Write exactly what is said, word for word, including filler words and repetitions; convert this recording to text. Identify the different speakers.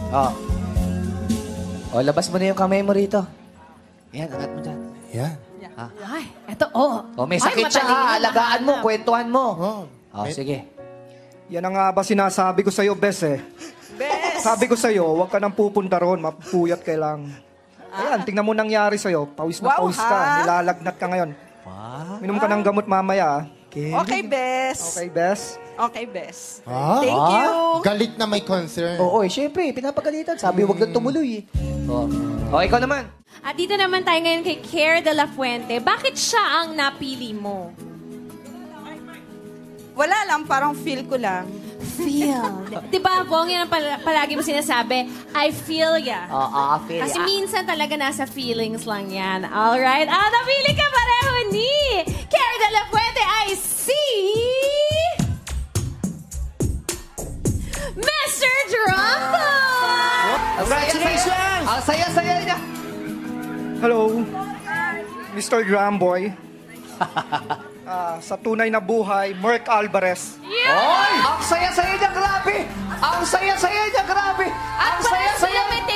Speaker 1: Oh. O, labas mo na yung kamay mo rito. Yan, angat mo dyan.
Speaker 2: Yan.
Speaker 1: Ha?
Speaker 3: Ay, eto, oh.
Speaker 1: O, may sakit siya ha. Alagaan mo, kwentuhan mo.
Speaker 2: Oh.
Speaker 1: O, sige.
Speaker 4: Yan ang nga ba sinasabi ko sa'yo, Bes eh.
Speaker 5: Bes!
Speaker 4: Sabi ko sa'yo, huwag ka nang pupunta roon. Mapupuyat ka lang. Ayan, tingnan mo nangyari sa'yo. Pawis na
Speaker 5: Wow,
Speaker 4: pawis
Speaker 5: ha?
Speaker 4: ka. Nilalagnat ka ngayon.
Speaker 1: Wow.
Speaker 4: Minom ka ng gamot mamaya.
Speaker 5: Okay, Bes.
Speaker 4: Okay, Bes?
Speaker 5: Okay, Bes.
Speaker 2: Ah?
Speaker 5: Thank you.
Speaker 2: Galit na may concern.
Speaker 1: Oo, eh, syempre, pinapagalitan. Sabi, huwag lang tumuloy eh. O, o ikaw naman.
Speaker 3: At dito naman tayo ngayon kay Care Dela Fuente. Bakit siya ang napili mo?
Speaker 5: Wala lang, parang feel ko lang.
Speaker 3: Feel. Diba, Bong, yan ang pal- palagi mo sinasabi, I feel ya.
Speaker 1: Oo, feel
Speaker 3: Kasi
Speaker 1: ya.
Speaker 3: minsan talaga nasa feelings lang yan. Alright? Ah, napili ka pareho ni Care Dela Fuente. I see Mister Drumboy!
Speaker 1: Congratulations! Ang saya-saya niya.
Speaker 4: Hello, Mister Drumboy. Ah, sa tunay na buhay, Merc Alvarez.
Speaker 1: Oy! Ang saya-saya niya, grabe! Ang saya-saya niya, grabe! Ang
Speaker 3: At para sa
Speaker 1: saya-saya!
Speaker 3: limited